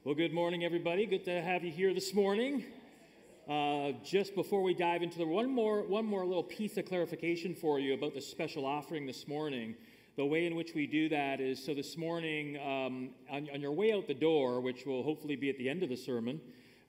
Well, good morning, everybody. Good to have you here this morning. Just before we dive into one more little piece of clarification for you about the special offering this morning. The way in which we do that is, so this morning, on your way out the door, which will hopefully be at the end of the sermon,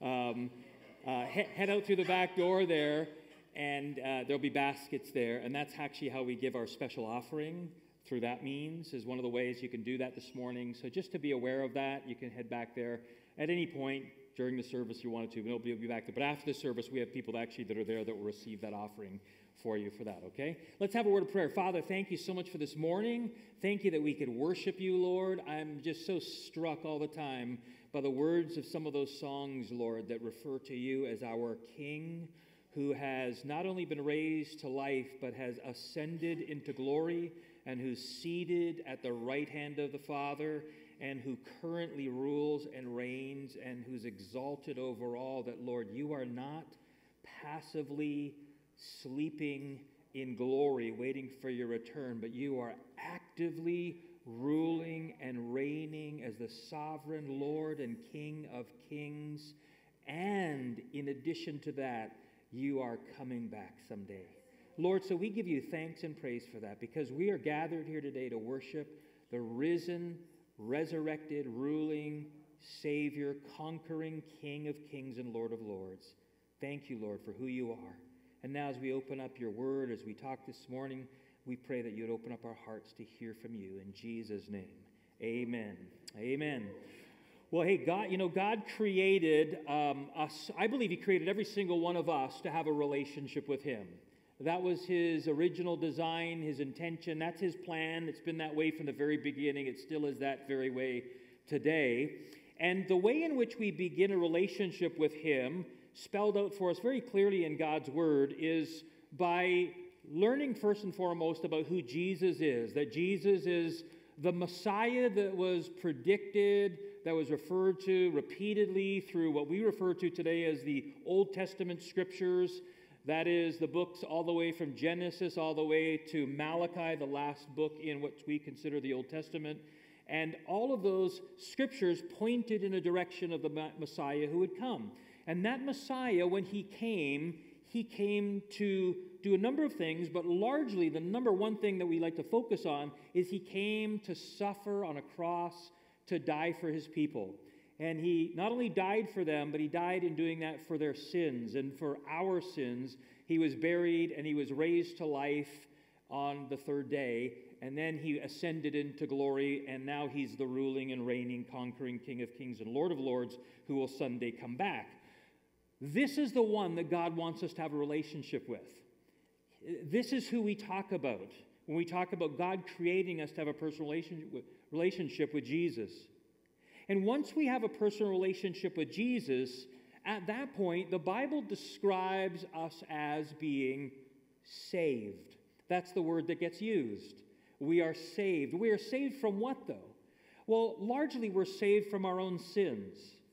head out through the back door there, and there'll be baskets there, and that's actually how we give our special offering. Through that means is one of the ways you can do that this morning. So just to be aware of that, you can head back there at any point during the service you wanted to. We'll be back there. But after the service, we have people that are there that will receive that offering for you for that, okay? Let's have a word of prayer. Father, thank you so much for this morning. Thank you that we could worship you, Lord. I'm just so struck all the time by the words of some of those songs, Lord, that refer to you as our King, who has not only been raised to life, but has ascended into glory, and who's seated at the right hand of the Father, and who currently rules and reigns, and who's exalted over all, that, Lord, you are not passively sleeping in glory, waiting for your return, but you are actively ruling and reigning as the sovereign Lord and King of kings, and in addition to that, you are coming back someday. Lord, so we give you thanks and praise for that, because we are gathered here today to worship the risen, resurrected, ruling Savior, conquering King of kings and Lord of lords. Thank you, Lord, for who you are. And now as we open up your word, as we talk this morning, we pray that you'd open up our hearts to hear from you. In Jesus' name, amen. Amen. Well, hey, God created us. I believe he created every single one of us to have a relationship with him. That was his original design, his intention. That's his plan. It's been that way from the very beginning. It still is that very way today. And the way in which we begin a relationship with him, spelled out for us very clearly in God's word, is by learning first and foremost about who Jesus is. That Jesus is the Messiah that was predicted, that was referred to repeatedly through what we refer to today as the Old Testament scriptures. That is the books all the way from Genesis all the way to Malachi, the last book in what we consider the Old Testament. And all of those scriptures pointed in a direction of the Messiah who would come. And that Messiah, when he came to do a number of things, but largely the number one thing that we like to focus on is he came to suffer on a cross, to die for his people. And he not only died for them, but he died in doing that for their sins and for our sins. He was buried and he was raised to life on the third day. And then he ascended into glory, and now he's the ruling and reigning, conquering King of kings and Lord of lords who will someday come back. This is the one that God wants us to have a relationship with. This is who we talk about when we talk about God creating us to have a personal relationship with Jesus. And once we have a personal relationship with Jesus, at that point, the Bible describes us as being saved. That's the word that gets used. We are saved. We are saved from what, though? Well, largely we're saved from our own sins.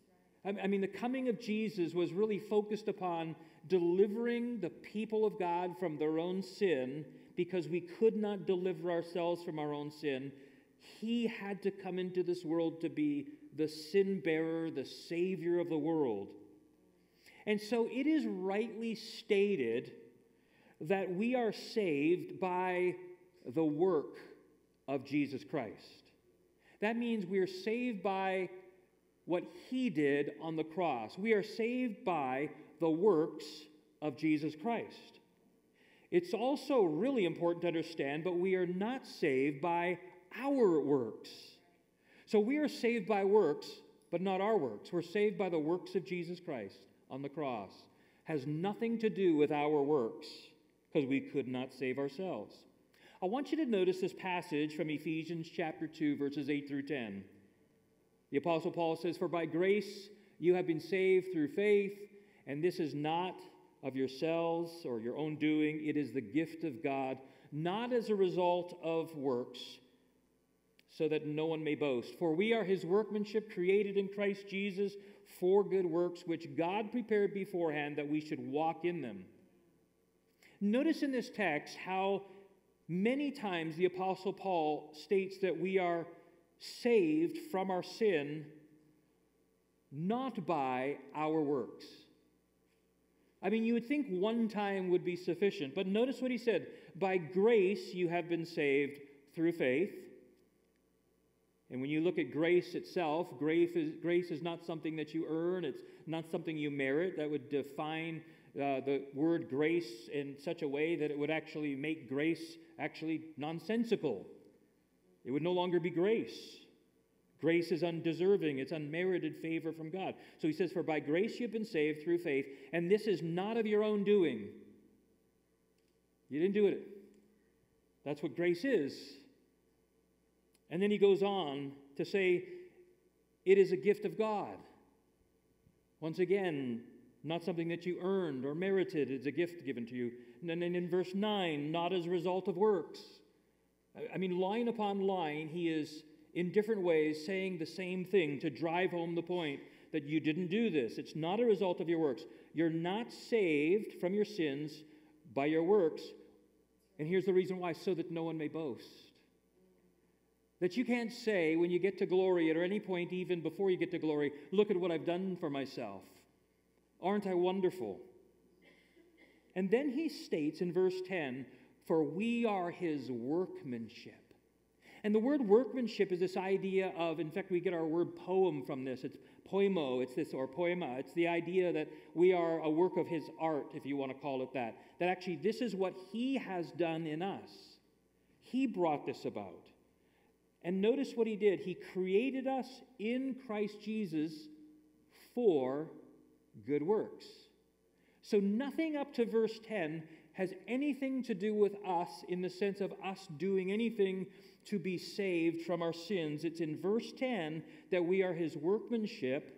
I mean, the coming of Jesus was really focused upon delivering the people of God from their own sin, because we could not deliver ourselves from our own sin. He had to come into this world to be the sin bearer, the Savior of the world. And so it is rightly stated that we are saved by the work of Jesus Christ. That means we are saved by what he did on the cross. We are saved by the works of Jesus Christ. It's also really important to understand, but we are not saved by our works. So we are saved by works, but not our works. We're saved by the works of Jesus Christ on the cross. Has nothing to do with our works, because we could not save ourselves. I want you to notice this passage from Ephesians chapter 2, verses 8 through 10. The Apostle Paul says, "For by grace you have been saved through faith, and this is not of yourselves or your own doing. It is the gift of God, not as a result of works, so that no one may boast. For we are his workmanship, created in Christ Jesus for good works, which God prepared beforehand that we should walk in them." Notice in this text how many times the Apostle Paul states that we are saved from our sin not by our works. I mean, you would think one time would be sufficient, but notice what he said. By grace you have been saved through faith. And when you look at grace itself, grace is not something that you earn. It's not something you merit. That would define the word grace in such a way that it would actually make grace actually nonsensical. It would no longer be grace. Grace is undeserving. It's unmerited favor from God. So he says, for by grace you have been saved through faith, and this is not of your own doing. You didn't do it. That's what grace is. And then he goes on to say, it is a gift of God. Once again, not something that you earned or merited. It's a gift given to you. And then in verse 9, not as a result of works. I mean, line upon line, he is in different ways saying the same thing to drive home the point that you didn't do this. It's not a result of your works. You're not saved from your sins by your works. And here's the reason why, so that no one may boast. That you can't say when you get to glory, at any point even before you get to glory, look at what I've done for myself. Aren't I wonderful? And then he states in verse 10, for we are his workmanship. And the word workmanship is this idea of, in fact, we get our word poem from this. It's poemo, it's this, or poema. It's the idea that we are a work of his art, if you want to call it that. That actually this is what he has done in us. He brought this about. And notice what he did. He created us in Christ Jesus for good works. So nothing up to verse 10 has anything to do with us in the sense of us doing anything to be saved from our sins. It's in verse 10 that we are his workmanship,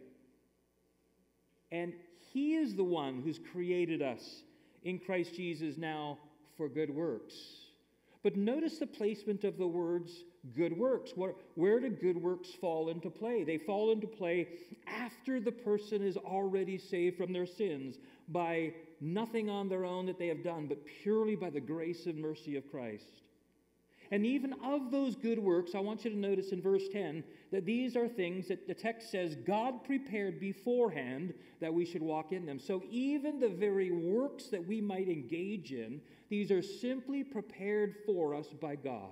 and he is the one who's created us in Christ Jesus now for good works. But notice the placement of the words good works. Where do good works fall into play? They fall into play after the person is already saved from their sins by nothing on their own that they have done, but purely by the grace and mercy of Christ. And even of those good works, I want you to notice in verse 10 that these are things that the text says God prepared beforehand that we should walk in them. So even the very works that we might engage in, these are simply prepared for us by God.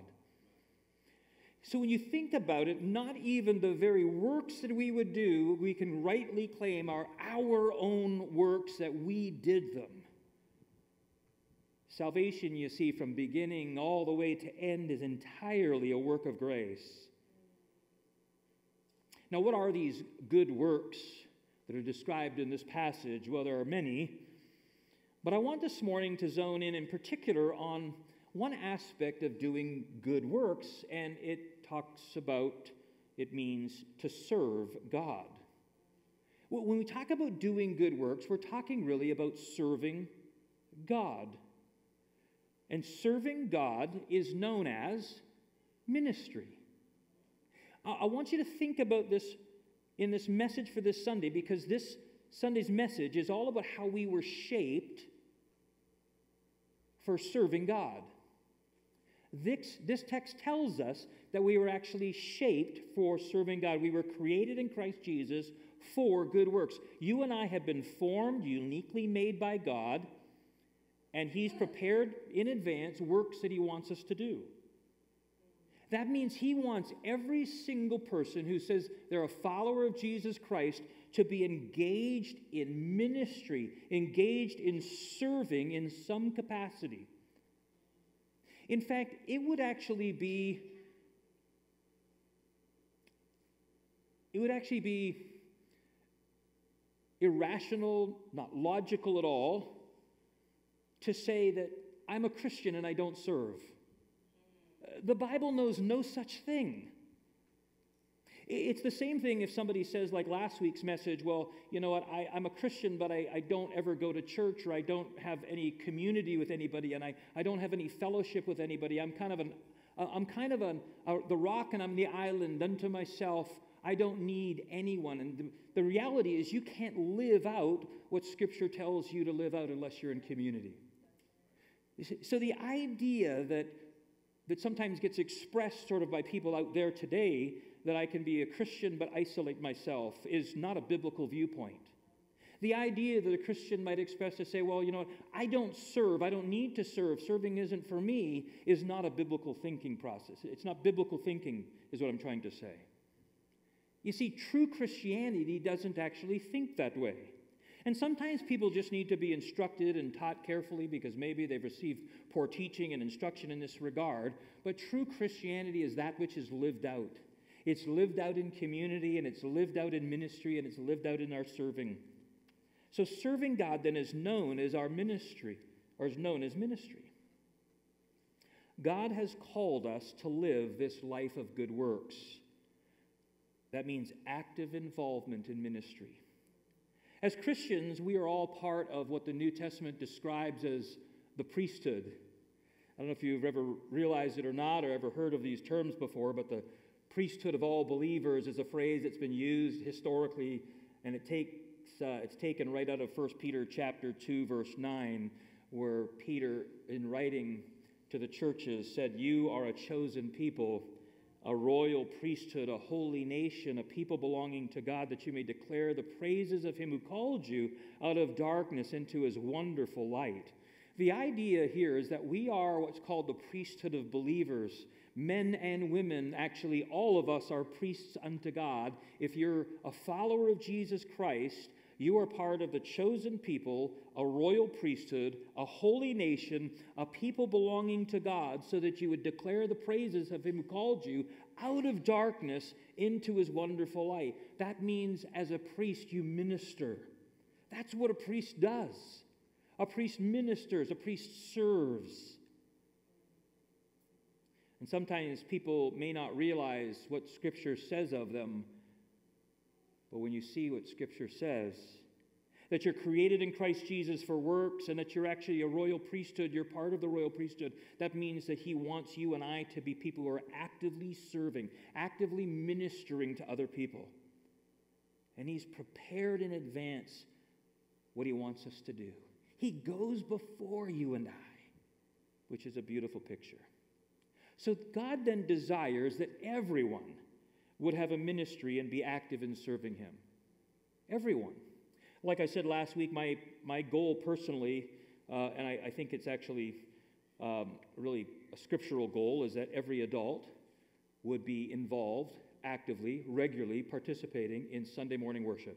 So when you think about it, not even the very works that we would do, we can rightly claim are our own works that we did them. Salvation, you see, from beginning all the way to end is entirely a work of grace. Now, what are these good works that are described in this passage? Well, there are many, but I want this morning to zone in particular on one aspect of doing good works, and it talks about, it means to serve God. When we talk about doing good works, we're talking really about serving God. And serving God is known as ministry. I want you to think about this in this message for this Sunday, because this Sunday's message is all about how we were shaped for serving God. This text tells us that we were actually shaped for serving God. We were created in Christ Jesus for good works. You and I have been formed, uniquely made by God, and he's prepared in advance works that he wants us to do. That means he wants every single person who says they're a follower of Jesus Christ to be engaged in ministry, engaged in serving in some capacity. In fact, it would actually be irrational, not logical at all, to say that I'm a Christian and I don't serve. The Bible knows no such thing. It's the same thing if somebody says, like last week's message, well, you know what, I'm a Christian, but I don't ever go to church, or I don't have any community with anybody, and I don't have any fellowship with anybody. I'm kind of the rock, and I'm the island unto myself. I don't need anyone. And the reality is you can't live out what Scripture tells you to live out unless you're in community. So the idea that sometimes gets expressed sort of by people out there today that I can be a Christian but isolate myself is not a biblical viewpoint. The idea that a Christian might express to say, well, you know what, I don't serve, I don't need to serve, serving isn't for me, is not a biblical thinking process. It's not biblical thinking, is what I'm trying to say. You see, true Christianity doesn't actually think that way. And sometimes people just need to be instructed and taught carefully because maybe they've received poor teaching and instruction in this regard. But true Christianity is that which is lived out. It's lived out in community, and it's lived out in ministry, and it's lived out in our serving. So serving God then is known as our ministry, or is known as ministry. God has called us to live this life of good works. That means active involvement in ministry. As Christians, we are all part of what the New Testament describes as the priesthood. I don't know if you've ever realized it or not, or ever heard of these terms before, but the priesthood of all believers is a phrase that's been used historically, and it's taken right out of 1 Peter chapter 2, verse 9, where Peter, in writing to the churches, said, "You are a chosen people, a royal priesthood, a holy nation, a people belonging to God, that you may declare the praises of him who called you out of darkness into his wonderful light." The idea here is that we are what's called the priesthood of believers. Men and women, actually all of us are priests unto God. If you're a follower of Jesus Christ, you are part of the chosen people, a royal priesthood, a holy nation, a people belonging to God, so that you would declare the praises of him who called you out of darkness into his wonderful light. That means as a priest you minister. That's what a priest does. A priest ministers, a priest serves. And sometimes people may not realize what Scripture says of them. But when you see what Scripture says, that you're created in Christ Jesus for works, and that you're actually a royal priesthood, you're part of the royal priesthood, that means that he wants you and I to be people who are actively serving, actively ministering to other people. And he's prepared in advance what he wants us to do. He goes before you and I, which is a beautiful picture. So God then desires that everyone would have a ministry and be active in serving him. Everyone. Like I said last week, my goal personally, and I think it's actually really a scriptural goal, is that every adult would be involved actively, regularly participating in Sunday morning worship.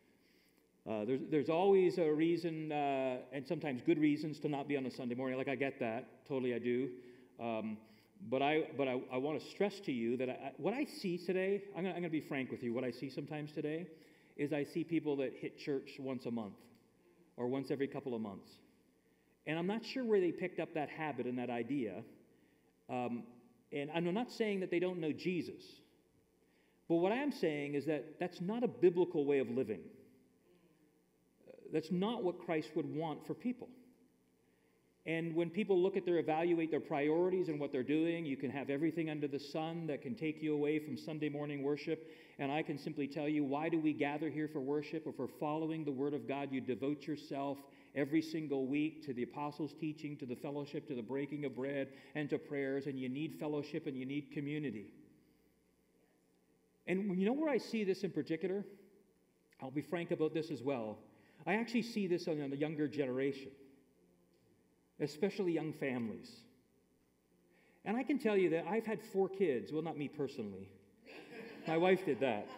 There's always a reason, and sometimes good reasons, to not be on a Sunday morning. Like, I get that. Totally I do. But I want to stress to you that what I see today, I'm going to be frank with you, what I see sometimes today is I see people that hit church once a month or once every couple of months. And I'm not sure where they picked up that habit and that idea. And I'm not saying that they don't know Jesus. But what I am saying is that that's not a biblical way of living. That's not what Christ would want for people. And when people evaluate their priorities and what they're doing, you can have everything under the sun that can take you away from Sunday morning worship. And I can simply tell you, why do we gather here for worship? If we're following the Word of God, you devote yourself every single week to the apostles' teaching, to the fellowship, to the breaking of bread, and to prayers. And you need fellowship and you need community. And you know where I see this in particular? I'll be frank about this as well. I actually see this on the younger generation, especially young families. And I can tell you that I've had 4 kids. Well, not me personally. My wife did that.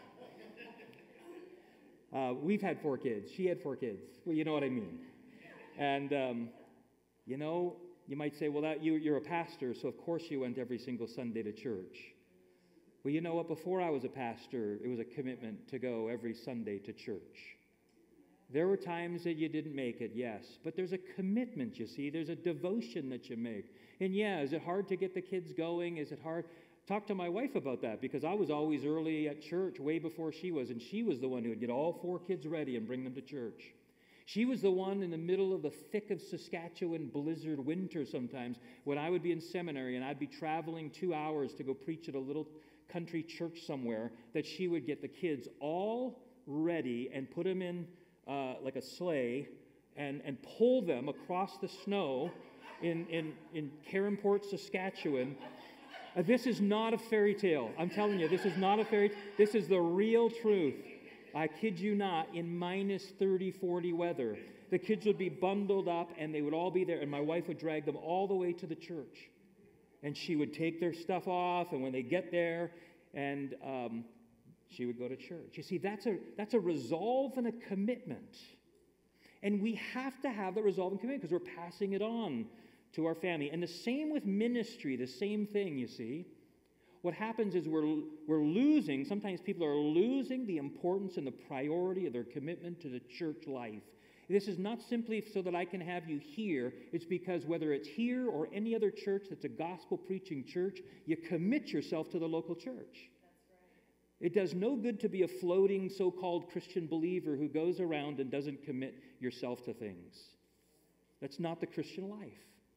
We've had 4 kids. She had 4 kids. Well, you know what I mean. And, you might say, well, you're a pastor, so of course you went every single Sunday to church. Well, you know what? Before I was a pastor, it was a commitment to go every Sunday to church. There were times that you didn't make it, yes, but there's a commitment, you see. There's a devotion that you make. And yeah, is it hard to get the kids going? Is it hard? Talk to my wife about that, because I was always early at church way before she was, and she was the one who would get all 4 kids ready and bring them to church. She was the one in the middle of the thick of Saskatchewan blizzard winter sometimes when I would be in seminary and I'd be traveling 2 hours to go preach at a little country church somewhere, that she would get the kids all ready and put them in like a sleigh and pull them across the snow in Caronport, Saskatchewan, This is not a fairy tale. I'm telling you, this is not a fairy tale. This is the real truth. I kid you not, in minus 30, 40 weather, the kids would be bundled up and they would all be there, and my wife would drag them all the way to the church. And she would take their stuff off, and when they get there, and she would go to church. You see, that's a resolve and a commitment. And we have to have the resolve and commitment because we're passing it on to our family. And the same with ministry, the same thing, you see. What happens is we're losing, sometimes people are losing the importance and the priority of their commitment to the church life. This is not simply so that I can have you here. It's because whether it's here or any other church that's a gospel-preaching church, you commit yourself to the local church. That's right. It does no good to be a floating so-called Christian believer who goes around and doesn't commit yourself to things. That's not the Christian life.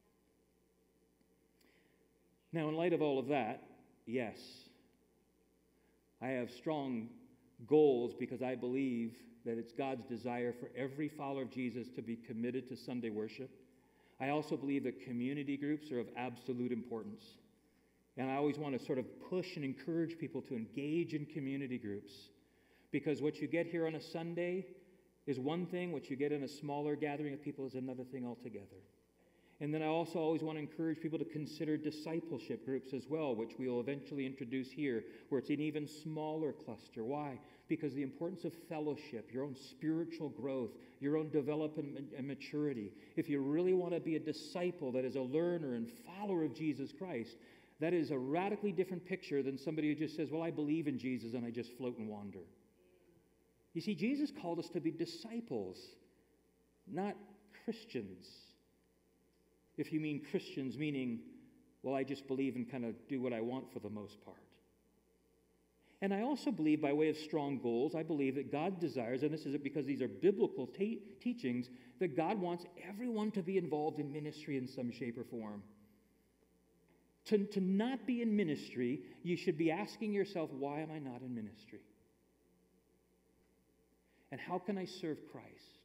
Now, in light of all of that, yes, I have strong goals because I believe that it's God's desire for every follower of Jesus to be committed to Sunday worship. I also believe that community groups are of absolute importance. And I always want to sort of push and encourage people to engage in community groups, because what you get here on a Sunday is one thing, what you get in a smaller gathering of people is another thing altogether. And then I also always want to encourage people to consider discipleship groups as well, which we will eventually introduce here, where it's an even smaller cluster. Why? Because the importance of fellowship, your own spiritual growth, your own development and maturity. If you really want to be a disciple that is a learner and follower of Jesus Christ, that is a radically different picture than somebody who just says, well, I believe in Jesus and I just float and wander. You see, Jesus called us to be disciples, not Christians. If you mean Christians, meaning, well, I just believe and kind of do what I want for the most part. And I also believe, by way of strong goals, I believe that God desires, and this is because these are biblical teachings, that God wants everyone to be involved in ministry in some shape or form. To not be in ministry, you should be asking yourself, why am I not in ministry? And how can I serve Christ?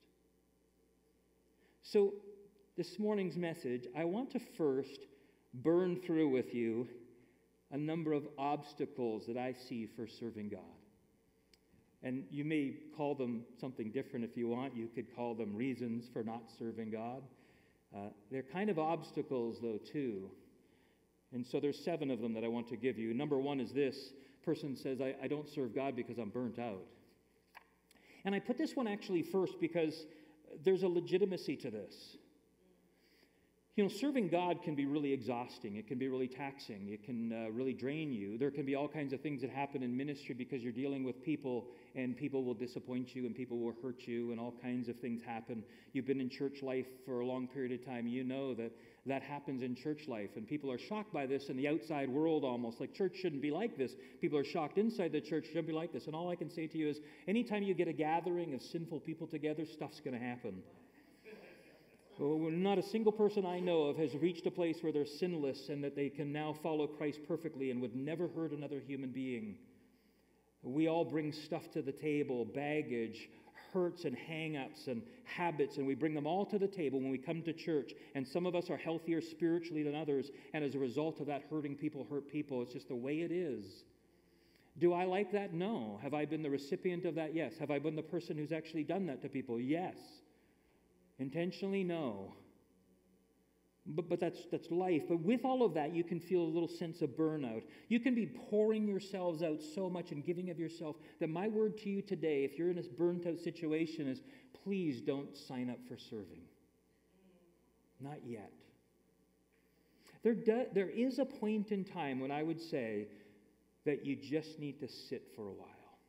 So, this morning's message, I want to first burn through with you a number of obstacles that I see for serving God. And you may call them something different if you want. You could call them reasons for not serving God. They're kind of obstacles, though, too. And so there's 7 of them that I want to give you. Number 1 is this. Person says, I don't serve God because I'm burnt out. And I put this one actually first because there's a legitimacy to this. You know, serving God can be really exhausting. It can be really taxing. It can really drain you. There can be all kinds of things that happen in ministry because you're dealing with people, and people will disappoint you, and people will hurt you, and all kinds of things happen. You've been in church life for a long period of time. You know that that happens in church life, and people are shocked by this in the outside world almost. Like, church shouldn't be like this. People are shocked inside the church, shouldn't be like this. And all I can say to you is, anytime you get a gathering of sinful people together, stuff's going to happen. Well, not a single person I know of has reached a place where they're sinless and that they can now follow Christ perfectly and would never hurt another human being. We all bring stuff to the table, baggage, hurts and hang-ups and habits, and we bring them all to the table when we come to church. And some of us are healthier spiritually than others, and as a result of that, hurting people hurt people. It's just the way it is. Do I like that? No. Have I been the recipient of that? Yes. Have I been the person who's actually done that to people? Yes. Intentionally, no. But that's life. But with all of that, you can feel a little sense of burnout. You can be pouring yourselves out so much and giving of yourself that my word to you today, if you're in this burnt out situation, is please don't sign up for serving. Not yet. There is a point in time when I would say that you just need to sit for a while.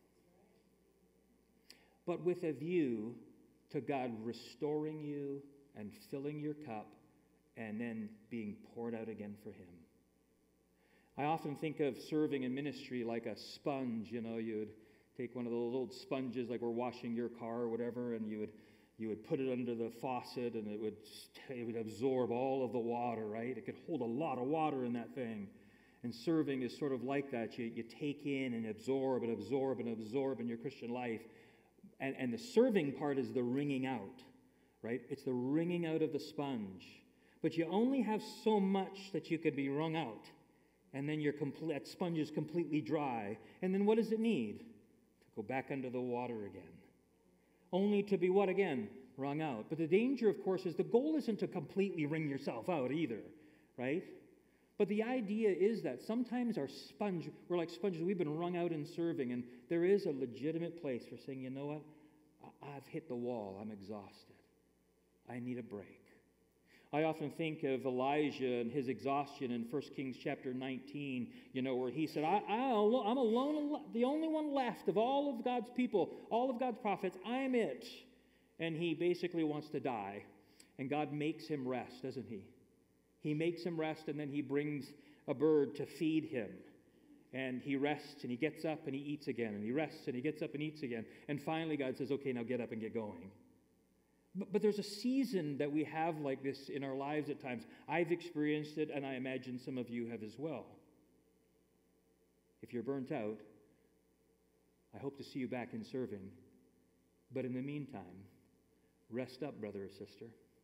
But with a view to God restoring you and filling your cup and then being poured out again for Him. I often think of serving in ministry like a sponge. You know, you would take one of those old sponges like we're washing your car or whatever, and you would put it under the faucet, and it would absorb all of the water, right? It could hold a lot of water in that thing. And serving is sort of like that. You take in and absorb and absorb and absorb in your Christian life. And the serving part is the wringing out, right? It's the wringing out of the sponge. But you only have so much that you can be wrung out. And then that sponge is completely dry. And then what does it need? To go back under the water again. Only to be what again? Wrung out. But the danger, of course, is the goal isn't to completely wring yourself out either, right? But the idea is that sometimes we're like sponges, we've been wrung out in serving, and there is a legitimate place for saying, you know what? I've hit the wall. I'm exhausted. I need a break. I often think of Elijah and his exhaustion in 1 Kings chapter 19, where he said, I'm alone, the only one left of all of God's people, all of God's prophets. I'm it. And he basically wants to die. And God makes him rest, doesn't he? He makes him rest, and then he brings a bird to feed him. And he rests, and he gets up, and he eats again. And he rests, and he gets up and eats again. And finally God says, okay, now get up and get going. But there's a season that we have like this in our lives at times. I've experienced it, and I imagine some of you have as well. If you're burnt out, I hope to see you back in serving. But in the meantime, rest up, brother or sister,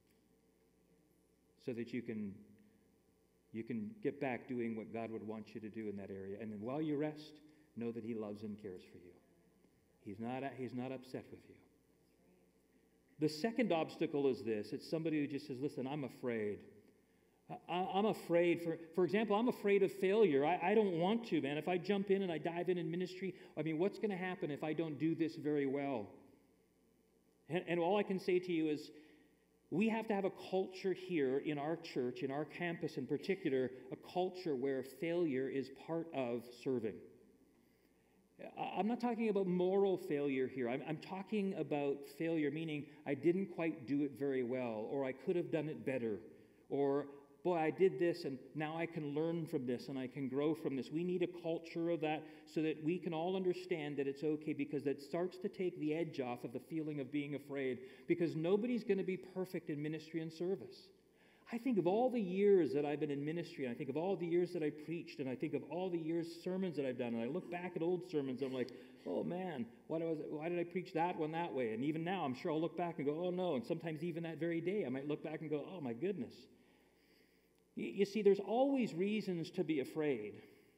so that you can get back doing what God would want you to do in that area. And then while you rest, know that he loves and cares for you. He's not upset with you. The second obstacle is this. It's somebody who just says, listen, I'm afraid. I'm afraid. For example, I'm afraid of failure. I don't want to, man. If I jump in and I dive in ministry, what's going to happen if I don't do this very well? And all I can say to you is, we have to have a culture here in our church, in our campus in particular, a culture where failure is part of serving. I'm not talking about moral failure here. I'm talking about failure, meaning I didn't quite do it very well, or I could have done it better, or, boy, I did this, and now I can learn from this, and I can grow from this. We need a culture of that so that we can all understand that it's okay, because that starts to take the edge off of the feeling of being afraid, because nobody's going to be perfect in ministry and service. I think of all the years that I've been in ministry, and I think of all the years that I preached, and I think of all the years sermons that I've done, and I look back at old sermons, and I'm like, oh man, why did I preach that one that way? And even now, I'm sure I'll look back and go, oh no, and sometimes even that very day, I might look back and go, oh my goodness. You see, there's always reasons to be afraid.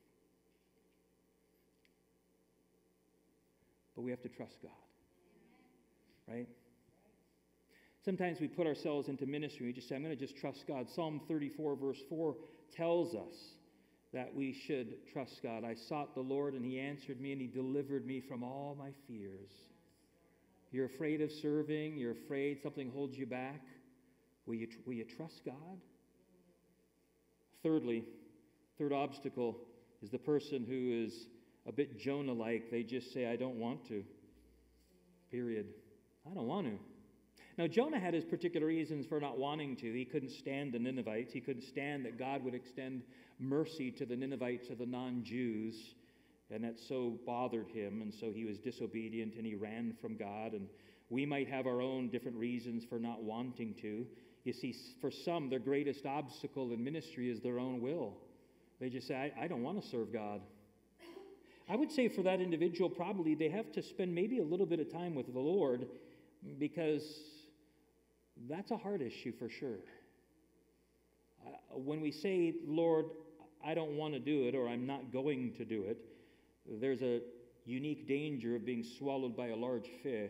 But we have to trust God, right? Sometimes we put ourselves into ministry. We just say, I'm going to just trust God. Psalm 34, verse 4 tells us that we should trust God. I sought the Lord, and he answered me, and he delivered me from all my fears. You're afraid of serving. You're afraid something holds you back. Will you trust God? Thirdly, third obstacle is the person who is a bit Jonah-like. They just say, I don't want to. Period. I don't want to. Now, Jonah had his particular reasons for not wanting to. He couldn't stand the Ninevites. He couldn't stand that God would extend mercy to the Ninevites, to the non-Jews, and that so bothered him, and so he was disobedient, and he ran from God. And we might have our own different reasons for not wanting to. You see, for some, their greatest obstacle in ministry is their own will. They just say, I don't want to serve God. I would say for that individual, probably they have to spend maybe a little bit of time with the Lord, because that's a hard issue for sure. When we say, Lord, I don't want to do it, or I'm not going to do it, there's a unique danger of being swallowed by a large fish.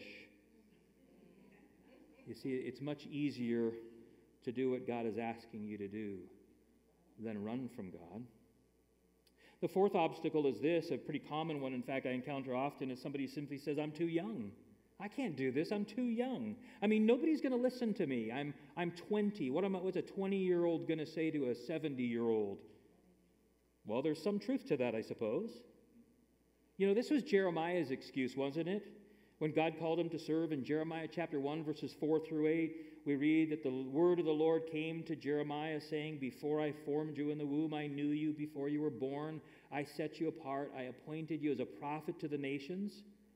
You see, it's much easier to do what God is asking you to do than run from God. The fourth obstacle is this, a pretty common one, in fact, I encounter often, is somebody simply says, I'm too young. I can't do this. I'm too young. Nobody's going to listen to me. I'm 20. What's a 20-year-old going to say to a 70-year-old? Well, there's some truth to that, I suppose. This was Jeremiah's excuse, wasn't it? When God called him to serve in Jeremiah chapter 1, verses 4 through 8, we read that the word of the Lord came to Jeremiah saying, before I formed you in the womb, I knew you. Before you were born, I set you apart. I appointed you as a prophet to the nations.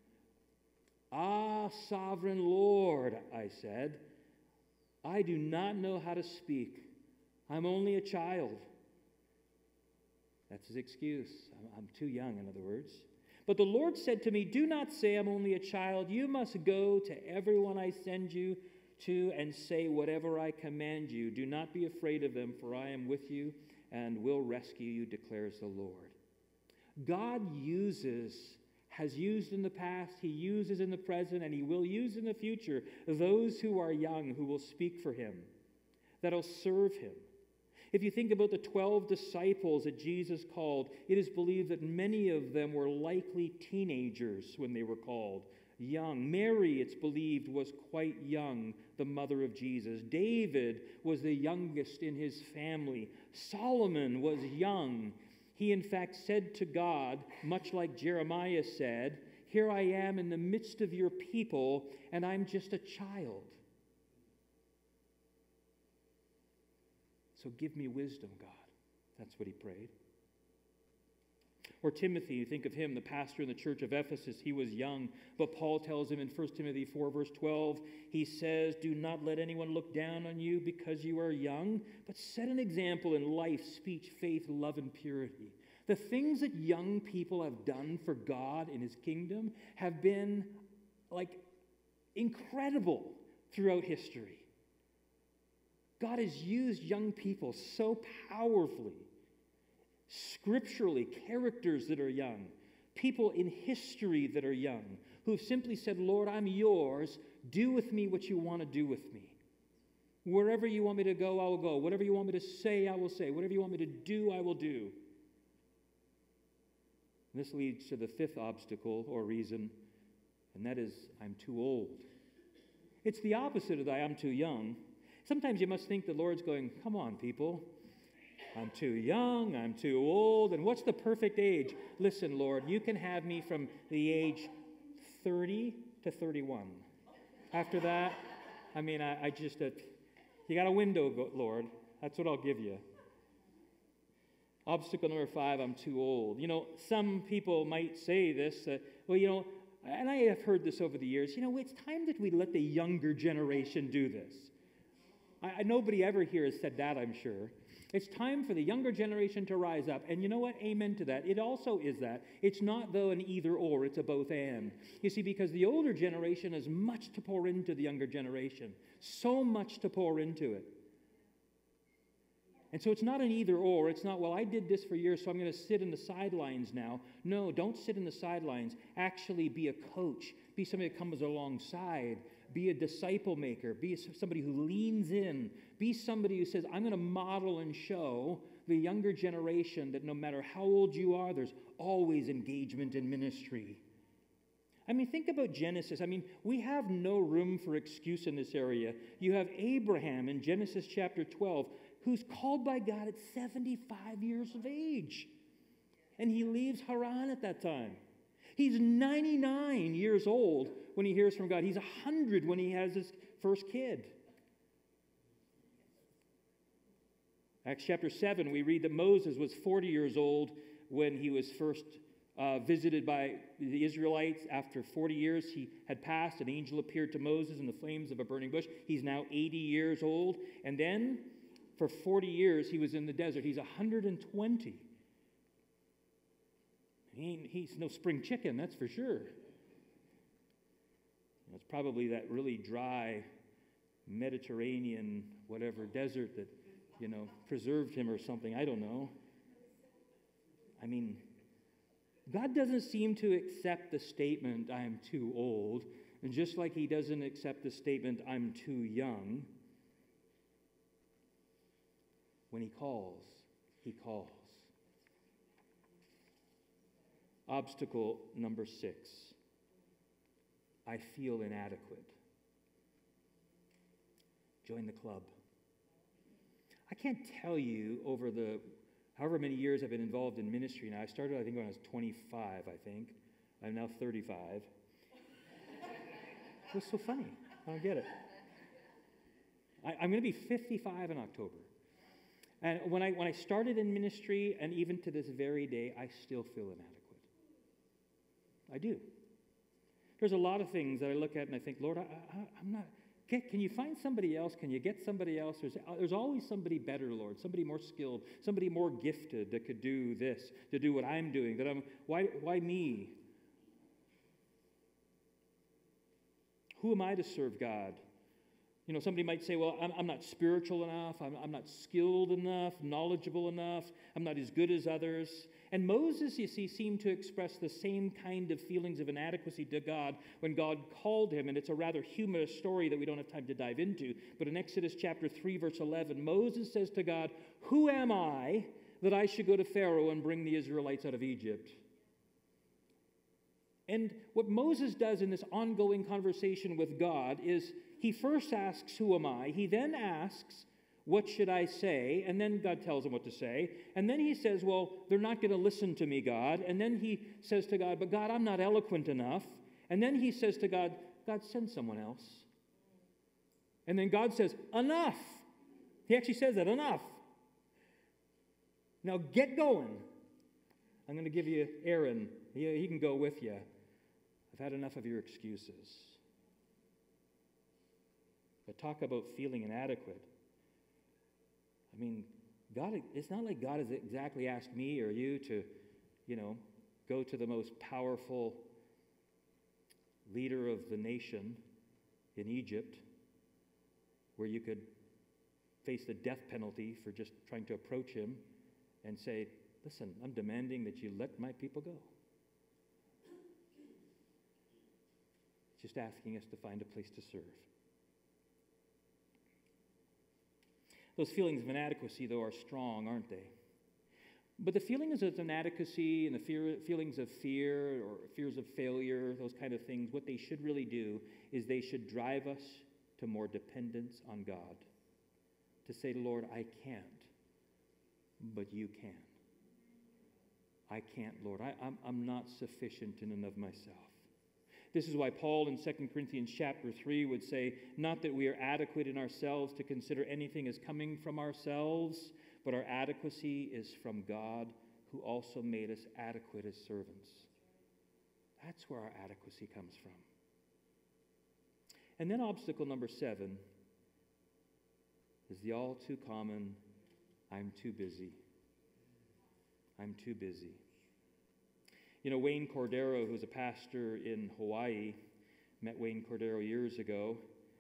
Ah, sovereign Lord, I said, I do not know how to speak. I'm only a child. That's his excuse. I'm too young, in other words. But the Lord said to me, do not say I'm only a child. You must go to everyone I send you to and say whatever I command you. Do not be afraid of them, for I am with you, and will rescue you, declares the Lord. God has used in the past, he uses in the present, and he will use in the future those who are young, who will speak for him, that'll serve him. If you think about the 12 disciples that Jesus called, it is believed that many of them were likely teenagers when they were called, young. Mary, it's believed, was quite young, the mother of Jesus. David was the youngest in his family. Solomon was young. He, in fact, said to God, much like Jeremiah said, "Here I am in the midst of your people, and I'm just a child. So give me wisdom, God." That's what he prayed. Or Timothy, you think of him, the pastor in the church of Ephesus. He was young, but Paul tells him in 1 Timothy 4, verse 12, he says, "Do not let anyone look down on you because you are young, but set an example in life, speech, faith, love, and purity." The things that young people have done for God in his kingdom have been incredible throughout history. God has used young people so powerfully. Scripturally, characters that are young, people in history that are young, who have simply said, "Lord, I'm yours. Do with me what you want to do with me. Wherever you want me to go, I will go. Whatever you want me to say, I will say. Whatever you want me to do, I will do." And this leads to the fifth obstacle or reason, and that is, I'm too old. It's the opposite of I'm too young. Sometimes you must think the Lord's going, "Come on, people. I'm too young, I'm too old, and what's the perfect age? Listen, Lord, you can have me from the age 30 to 31. After that, I just, you got a window, Lord. That's what I'll give you." Obstacle number 5, I'm too old. Some people might say this, and I have heard this over the years, it's time that we let the younger generation do this. Nobody ever here has said that, I'm sure. It's time for the younger generation to rise up. And you know what? Amen to that. It also is that. It's not, though, an either or. It's a both and. You see, because the older generation has much to pour into the younger generation. So much to pour into it. And so it's not an either or. It's not, well, I did this for years, so I'm going to sit in the sidelines now. No, don't sit in the sidelines. Actually be a coach. Be somebody that comes alongside. Be a disciple maker. Be somebody who leans in. Be somebody who says, I'm going to model and show the younger generation that no matter how old you are, there's always engagement in ministry. Think about Genesis. We have no room for excuse in this area. You have Abraham in Genesis chapter 12, who's called by God at 75 years of age. And he leaves Haran at that time. He's 99 years old when he hears from God. He's 100 when he has his first kid. Acts chapter 7, we read that Moses was 40 years old when he was first visited by the Israelites. After 40 years he had passed, an angel appeared to Moses in the flames of a burning bush. He's now 80 years old. And then for 40 years he was in the desert. He's 120. He's no spring chicken, that's for sure. It's probably that really dry Mediterranean, whatever, desert that, preserved him or something. I don't know. God doesn't seem to accept the statement, I'm too old. And just like he doesn't accept the statement, I'm too young. When he calls, he calls. Obstacle number 6. I feel inadequate. Join the club. I can't tell you over the however many years I've been involved in ministry now. I started, I think, when I was 25, I'm now 35. What's so funny? I don't get it. I'm going to be 55 in October. And when I started in ministry, and even to this very day, I still feel inadequate. I do. There's a lot of things that I look at and I think, Lord, I'm not. Can you find somebody else? Can you get somebody else? There's always somebody better, Lord, somebody more skilled, somebody more gifted that could do this, to do what I'm doing. Why me? Who am I to serve God? You know, somebody might say, well, I'm not spiritual enough, I'm not skilled enough, knowledgeable enough, I'm not as good as others. And Moses, you see, seemed to express the same kind of feelings of inadequacy to God when God called him. And it's a rather humorous story that we don't have time to dive into. But in Exodus chapter 3, verse 11, Moses says to God, "Who am I that I should go to Pharaoh and bring the Israelites out of Egypt?" And what Moses does in this ongoing conversation with God is he first asks, "Who am I?" He then asks, "What should I say?" And then God tells him what to say. And then he says, "Well, they're not going to listen to me, God." And then he says to God, "But God, I'm not eloquent enough." And then he says to God, "God, send someone else." And then God says, "Enough." He actually says that, "Enough. Now get going. I'm going to give you Aaron. He can go with you. I've had enough of your excuses." But talk about feeling inadequate. I mean, God, it's not like God has exactly asked me or you to, go to the most powerful leader of the nation in Egypt, where you could face the death penalty for just trying to approach him and say, "Listen, I'm demanding that you let my people go." Just asking us to find a place to serve. Those feelings of inadequacy, though, are strong, aren't they? But the feelings of inadequacy and the feelings of fear or fears of failure, those kind of things, what they should really do is they should drive us to more dependence on God. To say, "Lord, I can't, but you can. I can't, Lord. I'm not sufficient in and of myself." This is why Paul in 2 Corinthians chapter 3 would say, not that we are adequate in ourselves to consider anything as coming from ourselves, but our adequacy is from God, who also made us adequate as servants. That's where our adequacy comes from. And then obstacle number 7 is the all too common, "I'm too busy. I'm too busy." Wayne Cordero, who's a pastor in Hawaii, met Wayne Cordero years ago.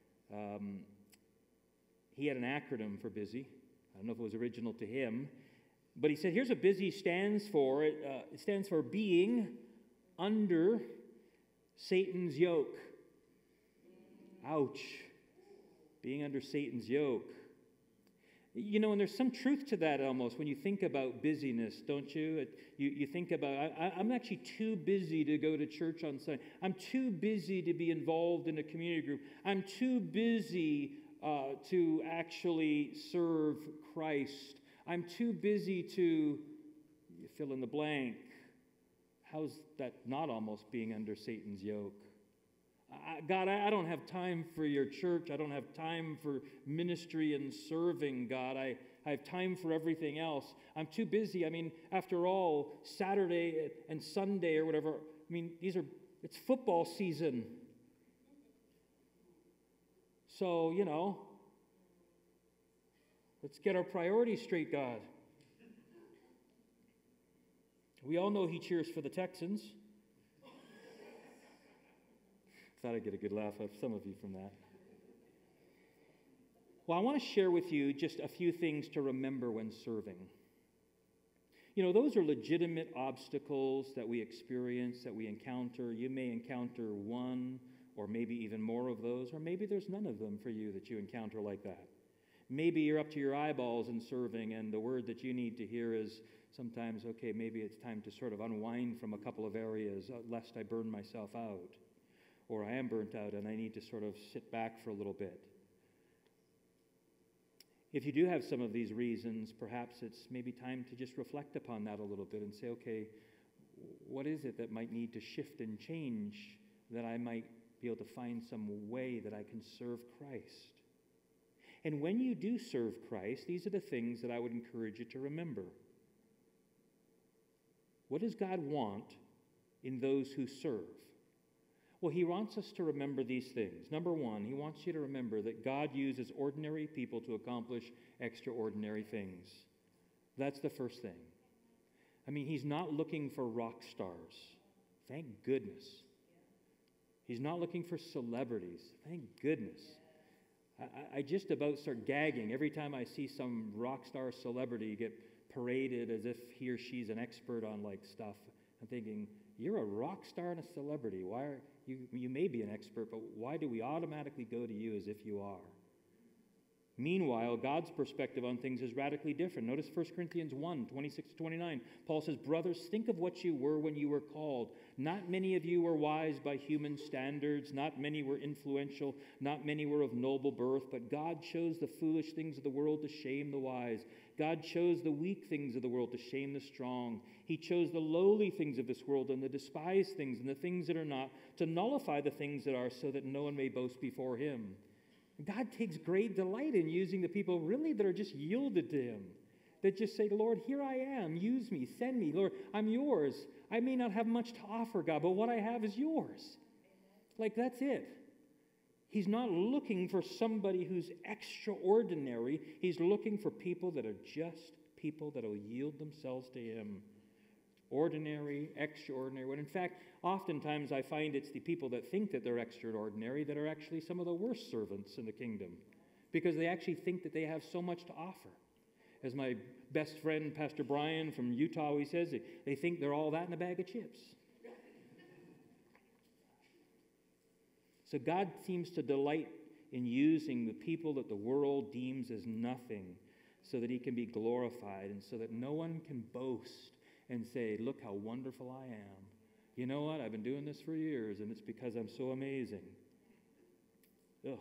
He had an acronym for busy. I don't know if it was original to him, but he said, here's what busy stands for. It stands for being under Satan's yoke. Ouch. Being under Satan's yoke. And there's some truth to that almost when you think about busyness, don't you? You think about, I'm actually too busy to go to church on Sunday. I'm too busy to be involved in a community group. I'm too busy to actually serve Christ. I'm too busy to fill in the blank. How's that not almost being under Satan's yoke? God, I don't have time for your church. I don't have time for ministry and serving, God. I have time for everything else. I'm too busy. After all, Saturday and Sunday or whatever, it's football season. So, let's get our priorities straight, God. We all know he cheers for the Texans. Thought I'd get a good laugh out of some of you from that. Well, I want to share with you just a few things to remember when serving. Those are legitimate obstacles that we experience, that we encounter. You may encounter one or maybe even more of those, or maybe there's none of them for you that you encounter like that. Maybe you're up to your eyeballs in serving, and the word that you need to hear is sometimes, okay, maybe it's time to sort of unwind from a couple of areas, lest I burn myself out. Or I am burnt out and I need to sort of sit back for a little bit. If you do have some of these reasons, perhaps it's maybe time to just reflect upon that a little bit and say, okay, what is it that might need to shift and change that I might be able to find some way that I can serve Christ? And when you do serve Christ, these are the things that I would encourage you to remember. What does God want in those who serve? Well, he wants us to remember these things. Number one, he wants you to remember that God uses ordinary people to accomplish extraordinary things. That's the first thing. He's not looking for rock stars. Thank goodness. He's not looking for celebrities. Thank goodness. I just about start gagging every time I see some rock star celebrity get paraded as if he or she's an expert on like stuff. I'm thinking, you're a rock star and a celebrity. Why are you may be an expert, but why do we automatically go to you as if you are? Meanwhile, God's perspective on things is radically different. Notice 1 Corinthians 1, 26-29. Paul says, brothers, think of what you were when you were called. Not many of you were wise by human standards. Not many were influential. Not many were of noble birth. But God chose the foolish things of the world to shame the wise. God chose the weak things of the world to shame the strong. He chose the lowly things of this world and the despised things and the things that are not to nullify the things that are, so that no one may boast before him. God takes great delight in using the people really that are just yielded to him, that just say, Lord, here I am, use me, send me. Lord, I'm yours. I may not have much to offer, God, but what I have is yours. Like, that's it. He's not looking for somebody who's extraordinary. He's looking for people that are just people that will yield themselves to him. Ordinary, extraordinary. When in fact, oftentimes I find it's the people that think that they're extraordinary that are actually some of the worst servants in the kingdom, because they actually think that they have so much to offer. As my best friend, Pastor Brian from Utah, always says, they think they're all that in a bag of chips. So God seems to delight in using the people that the world deems as nothing so that he can be glorified and so that no one can boast and say, look how wonderful I am. You know what? I've been doing this for years, and it's because I'm so amazing. Ugh.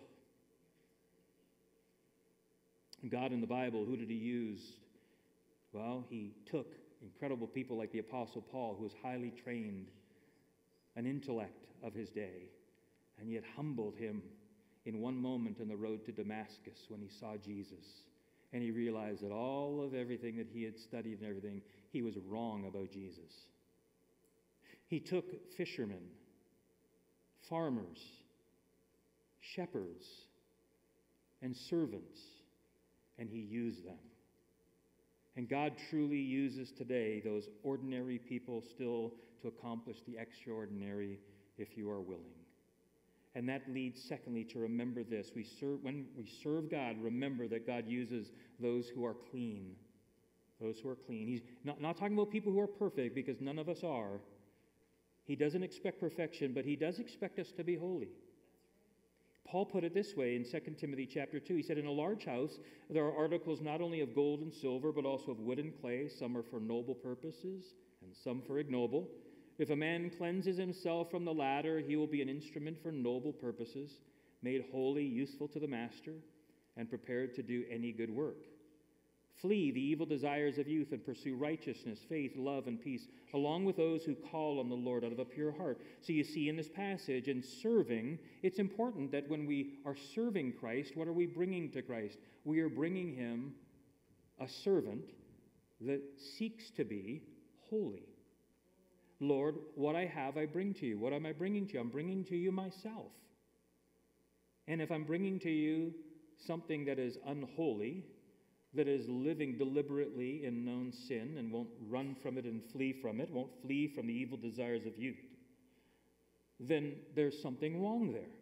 God in the Bible, who did he use? Well, he took incredible people like the Apostle Paul, who was highly trained, an intellect of his day, and yet humbled him in one moment on the road to Damascus when he saw Jesus. And he realized that all of everything that he had studied and everything, he was wrong about Jesus. He took fishermen, farmers, shepherds, and servants, and he used them. And God truly uses today those ordinary people still to accomplish the extraordinary if you are willing. And that leads, secondly, to remember this. When we serve God, remember that God uses those who are clean. Those who are clean. He's not talking about people who are perfect, because none of us are. He doesn't expect perfection, but he does expect us to be holy. Paul put it this way in 2 Timothy chapter 2. He said, in a large house, there are articles not only of gold and silver, but also of wood and clay. Some are for noble purposes, and some for ignoble. If a man cleanses himself from the latter, he will be an instrument for noble purposes, made holy, useful to the master, and prepared to do any good work. Flee the evil desires of youth and pursue righteousness, faith, love, and peace, along with those who call on the Lord out of a pure heart. So you see in this passage, in serving, it's important that when we are serving Christ, what are we bringing to Christ? We are bringing him a servant that seeks to be holy. Lord, what I have, I bring to you. What am I bringing to you? I'm bringing to you myself. And if I'm bringing to you something that is unholy, that is living deliberately in known sin and won't run from it and flee from it, won't flee from the evil desires of youth, then there's something wrong there.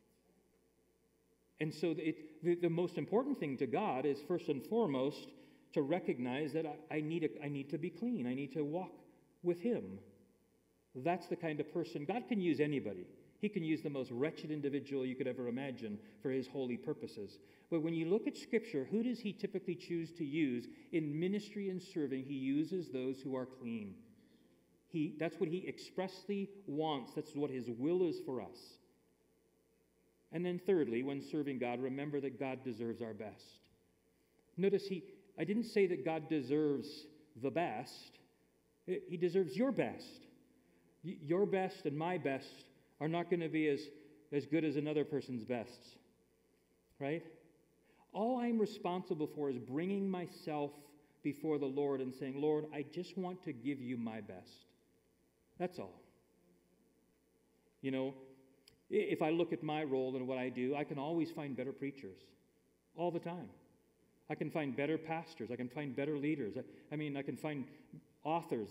And so the most important thing to God is first and foremost to recognize that I need to be clean. I need to walk with him. That's the kind of person. God can use anybody. He can use the most wretched individual you could ever imagine for his holy purposes. But when you look at Scripture, who does he typically choose to use in ministry and serving? He uses those who are clean. That's what he expressly wants. That's what his will is for us. And then thirdly, when serving God, remember that God deserves our best. Notice I didn't say that God deserves the best. He deserves your best. Your best and my best are not going to be as good as another person's best, right? All I'm responsible for is bringing myself before the Lord and saying, Lord, I just want to give you my best. That's all. You know, if I look at my role and what I do, I can always find better preachers all the time. I can find better pastors. I can find better leaders. I can find authors.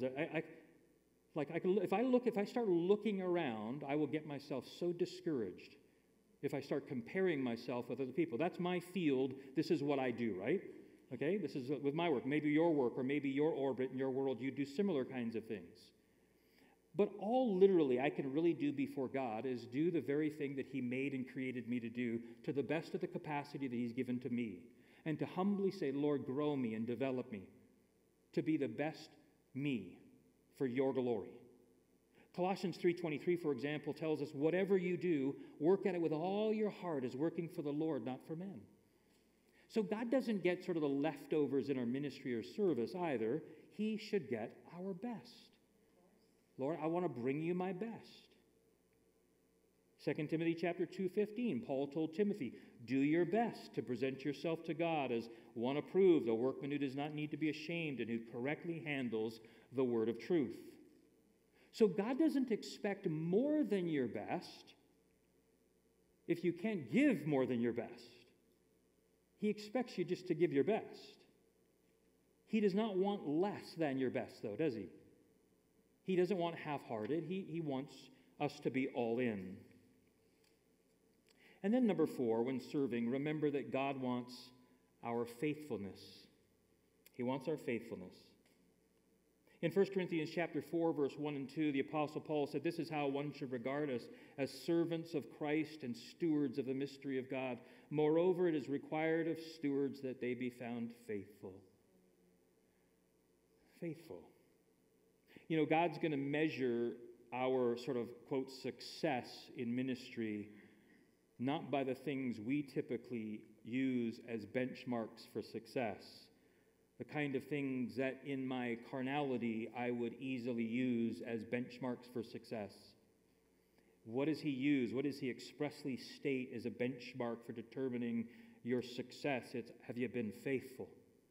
If I start looking around, I will get myself so discouraged if I start comparing myself with other people. That's my field. This is what I do, right? Okay, this is with my work. Maybe your work, or maybe your orbit in your world, you do similar kinds of things. But all literally I can really do before God is do the very thing that he made and created me to do to the best of the capacity that he's given to me. And to humbly say, Lord, grow me and develop me to be the best me for your glory. Colossians 3:23, for example, tells us, whatever you do, work at it with all your heart as working for the Lord, not for men. So God doesn't get sort of the leftovers in our ministry or service either. He should get our best. Lord, I want to bring you my best. 2 Timothy chapter 2:15, Paul told Timothy, do your best to present yourself to God as one approved, a workman who does not need to be ashamed and who correctly handles the word of truth. So God doesn't expect more than your best if you can't give more than your best. He expects you just to give your best. He does not want less than your best, though, does he? He doesn't want half-hearted. He wants us to be all in. And then number 4, when serving, remember that God wants our faithfulness. He wants our faithfulness. In 1 Corinthians chapter 4, verse 1 and 2, the Apostle Paul said, this is how one should regard us, as servants of Christ and stewards of the mystery of God. Moreover, it is required of stewards that they be found faithful. Faithful. You know, God's going to measure our sort of, quote, success in ministry not by the things we typically use as benchmarks for success, the kind of things that in my carnality I would easily use as benchmarks for success. What does he use? What does he expressly state as a benchmark for determining your success? It's, have you been faithful?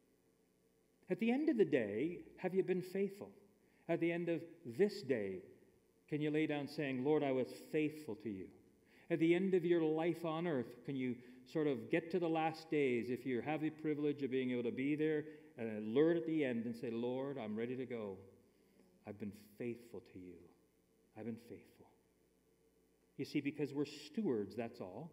At the end of the day, have you been faithful? At the end of this day, can you lay down saying, Lord, I was faithful to you? At the end of your life on earth, can you sort of get to the last days, if you have the privilege of being able to be there, and alert at the end and say, Lord, I'm ready to go. I've been faithful to you. I've been faithful. You see, because we're stewards, that's all.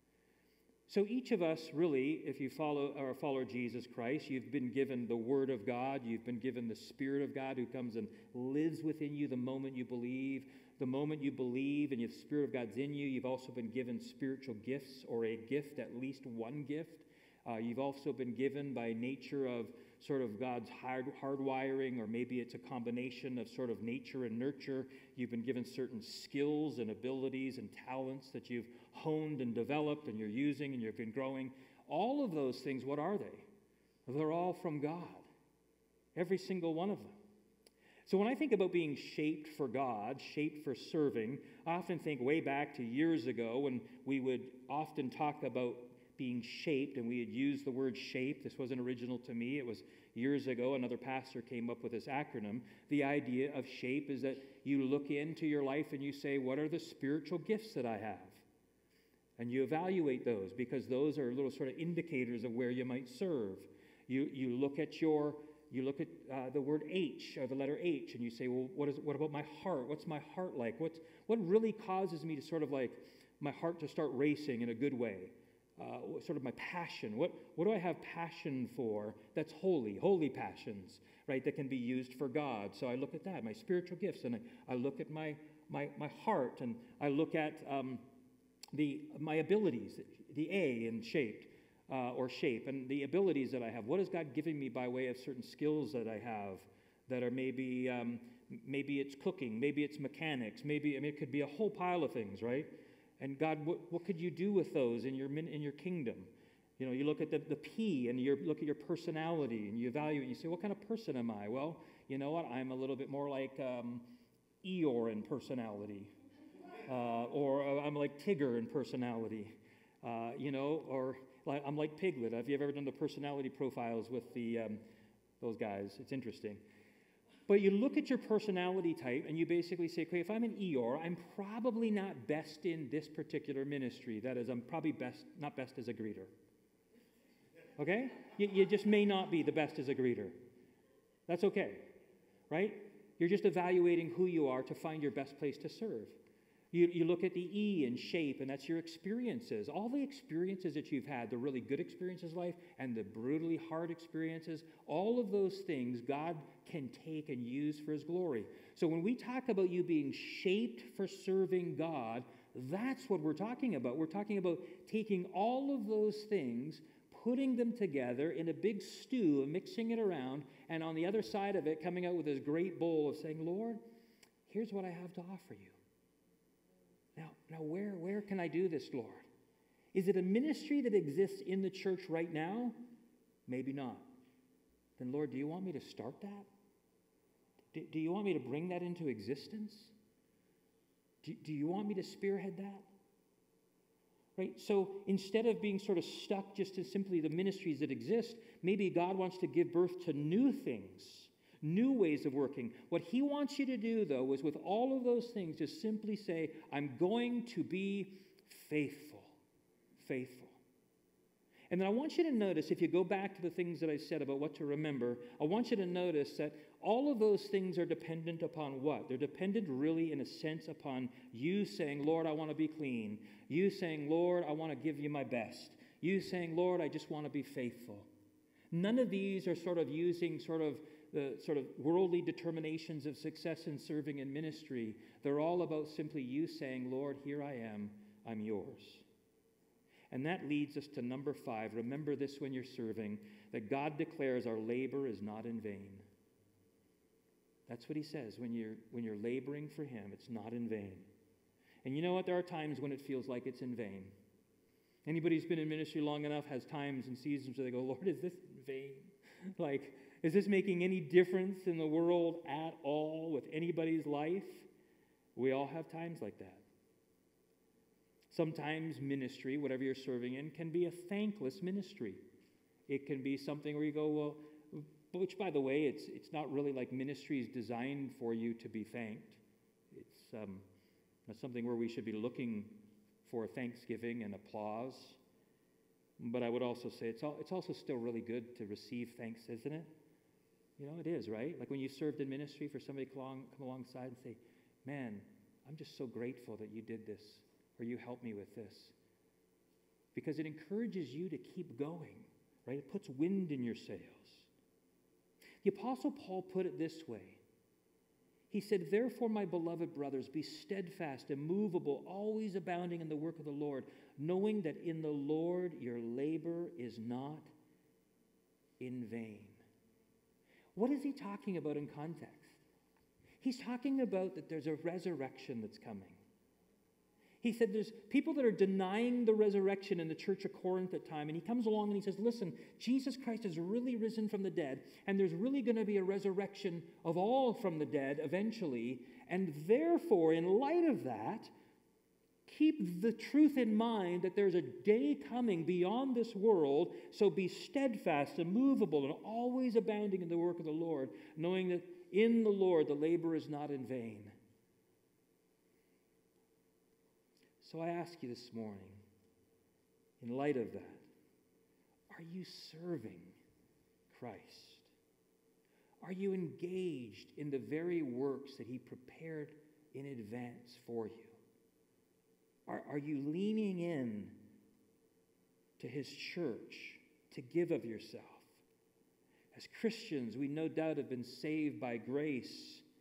So each of us, really, if you follow Jesus Christ, you've been given the Word of God. You've been given the Spirit of God who comes and lives within you the moment you believe. The moment you believe and the Spirit of God's in you, you've also been given spiritual gifts, or a gift, at least one gift. You've also been given by nature of sort of God's hardwiring, or maybe it's a combination of sort of nature and nurture. You've been given certain skills and abilities and talents that you've honed and developed and you're using and you've been growing. All of those things, what are they? They're all from God. Every single one of them. So when I think about being shaped for God, shaped for serving, I often think way back to years ago when we would often talk about being shaped, and we had used the word shape. This wasn't original to me. It was years ago. Another pastor came up with this acronym. The idea of shape is that you look into your life and you say, what are the spiritual gifts that I have? And you evaluate those, because those are little sort of indicators of where you might serve. You look at the word H, or the letter H, and you say, well, what about my heart? What's my heart like? What really causes me to sort of like my heart to start racing in a good way? Sort of my passion. What do I have passion for that's holy passions, right, that can be used for God? So I look at that, my spiritual gifts, and I look at my heart, and I look at my abilities, the A in shaped, or shape, and the abilities that I have. What is God giving me by way of certain skills that I have that are maybe it's cooking, maybe it's mechanics, it could be a whole pile of things, right? And God, what could you do with those in your kingdom? You know, you look at the P, and you look at your personality, and you evaluate, and you say, what kind of person am I? Well, you know what? I'm a little bit more like Eeyore in personality, or I'm like Tigger in personality, or like, I'm like Piglet. Have you ever done the personality profiles with those guys? It's interesting. But you look at your personality type and you basically say, okay, if I'm an Eeyore, I'm probably not best in this particular ministry. That is, I'm probably not best as a greeter. Okay? You just may not be the best as a greeter. That's okay, right? You're just evaluating who you are to find your best place to serve. You look at the E in shape, and that's your experiences. All the experiences that you've had, the really good experiences of life and the brutally hard experiences, all of those things God can take and use for His glory. So when we talk about you being shaped for serving God, that's what we're talking about. We're talking about taking all of those things, putting them together in a big stew and mixing it around, and on the other side of it, coming out with this great bowl of saying, Lord, here's what I have to offer you. Now, where can I do this, Lord? Is it a ministry that exists in the church right now? Maybe not. Then, Lord, do you want me to start that? Do you want me to bring that into existence? Do you want me to spearhead that? Right? So instead of being sort of stuck just to simply the ministries that exist, maybe God wants to give birth to new things, new ways of working. What He wants you to do, though, is with all of those things, just simply say, I'm going to be faithful. Faithful. And then I want you to notice, if you go back to the things that I said about what to remember, I want you to notice that all of those things are dependent upon what? They're dependent really, in a sense, upon you saying, Lord, I want to be clean. You saying, Lord, I want to give you my best. You saying, Lord, I just want to be faithful. None of these are sort of using the worldly determinations of success in serving in ministry. They're all about simply you saying, Lord, here I am, I'm yours. And that leads us to number 5. Remember this when you're serving, that God declares our labor is not in vain. That's what He says. When you're laboring for Him, it's not in vain. And you know what? There are times when it feels like it's in vain. Anybody who's been in ministry long enough has times and seasons where they go, Lord, is this in vain? Like, is this making any difference in the world at all with anybody's life? We all have times like that. Sometimes ministry, whatever you're serving in, can be a thankless ministry. It can be something where you go, well, which, by the way, it's not really like ministry is designed for you to be thanked. It's not something where we should be looking for thanksgiving and applause. But I would also say it's also still really good to receive thanks, isn't it? You know, it is, right? Like when you served in ministry, for somebody to come alongside and say, man, I'm just so grateful that you did this, or you helped me with this. Because it encourages you to keep going, right? It puts wind in your sails. The Apostle Paul put it this way. He said, therefore, my beloved brothers, be steadfast, immovable, always abounding in the work of the Lord, knowing that in the Lord your labor is not in vain. What is he talking about in context? He's talking about that there's a resurrection that's coming. He said there's people that are denying the resurrection in the church of Corinth at the time, and he comes along and he says, listen, Jesus Christ has really risen from the dead, and there's really going to be a resurrection of all from the dead eventually, and therefore, in light of that, keep the truth in mind that there's a day coming beyond this world, so be steadfast, immovable, and always abounding in the work of the Lord, knowing that in the Lord the labor is not in vain. So I ask you this morning, in light of that, are you serving Christ? Are you engaged in the very works that He prepared in advance for you? Are you leaning in to His church to give of yourself? As Christians, we no doubt have been saved by grace.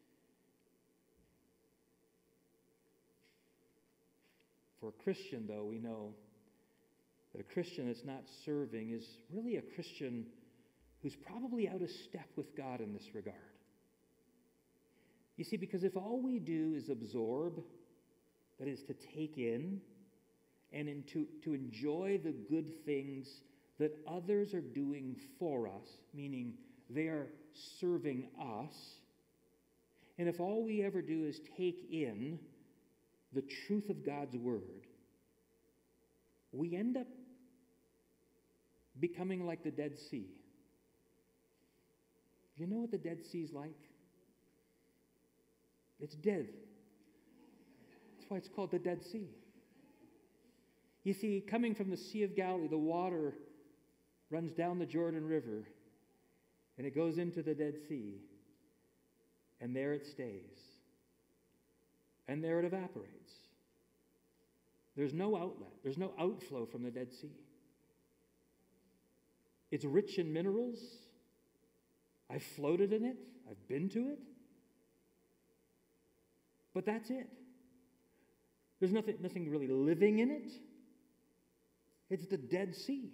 For a Christian, though, we know that a Christian that's not serving is really a Christian who's probably out of step with God in this regard. You see, because if all we do is absorb, that is to take in, and to enjoy the good things that others are doing for us, meaning they are serving us, and if all we ever do is take in the truth of God's word, we end up becoming like the Dead Sea. You know what the Dead Sea is like? It's dead. That's why it's called the Dead Sea. You see, coming from the Sea of Galilee, the water runs down the Jordan River, and it goes into the Dead Sea, and there it stays. And there it evaporates. There's no outlet. There's no outflow from the Dead Sea. It's rich in minerals. I've floated in it. I've been to it. But that's it. There's nothing really living in it. It's the Dead Sea.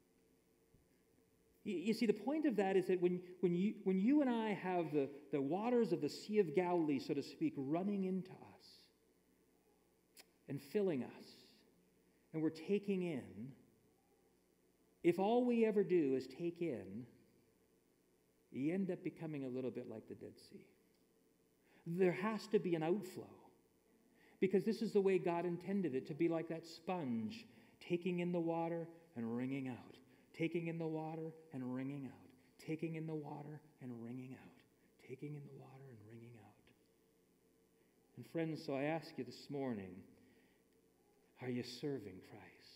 You see, the point of that is that when you and I have the waters of the Sea of Galilee, so to speak, running into us and filling us, and we're taking in, if all we ever do is take in, you end up becoming a little bit like the Dead Sea. There has to be an outflow, because this is the way God intended it, to be like that sponge, taking in the water and wringing out. Taking in the water and wringing out. Taking in the water and wringing out. Taking in the water and wringing out. And friends, so I ask you this morning, are you serving Christ?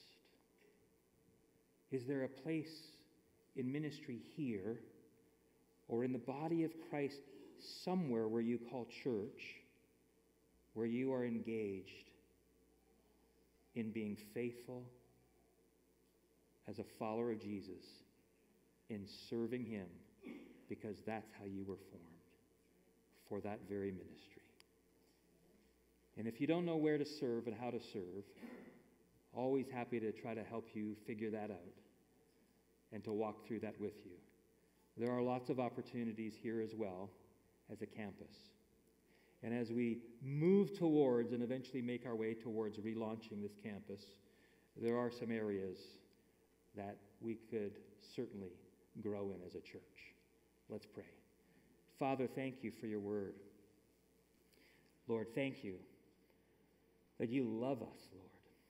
Is there a place in ministry here or in the body of Christ somewhere where you call church, where you are engaged in being faithful as a follower of Jesus, in serving him, because that's how you were formed, for that very ministry? And if you don't know where to serve and how to serve, always happy to try to help you figure that out and to walk through that with you. There are lots of opportunities here as well as a campus. And as we move towards and eventually make our way towards relaunching this campus, there are some areas that we could certainly grow in as a church. Let's pray. Father, thank you for your word. Lord, thank you that you love us, Lord.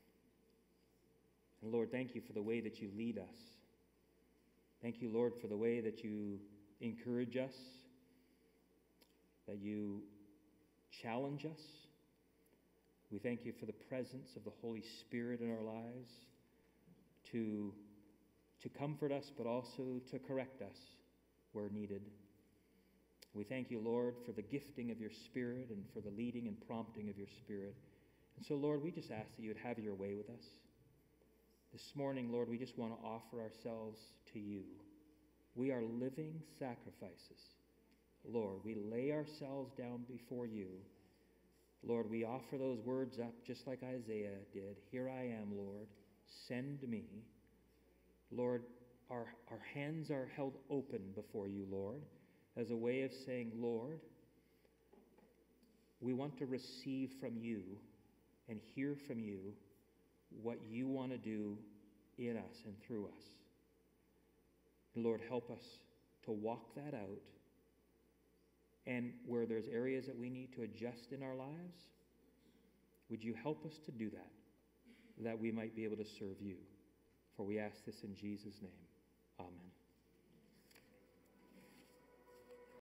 And Lord, thank you for the way that you lead us. Thank you, Lord, for the way that you encourage us, that you challenge us. We thank you for the presence of the Holy Spirit in our lives to comfort us, but also to correct us where needed. We thank you, Lord, for the gifting of your Spirit and for the leading and prompting of your Spirit. And so, Lord, we just ask that you would have your way with us. This morning, Lord, we just want to offer ourselves to you. We are living sacrifices. Lord, we lay ourselves down before you. Lord, we offer those words up just like Isaiah did. Here I am, Lord, send me. Lord, our hands are held open before you, Lord, as a way of saying, Lord, we want to receive from you and hear from you what you want to do in us and through us. And Lord, help us to walk that out. And where there's areas that we need to adjust in our lives, would you help us to do that we might be able to serve you? For we ask this in Jesus' name. Amen.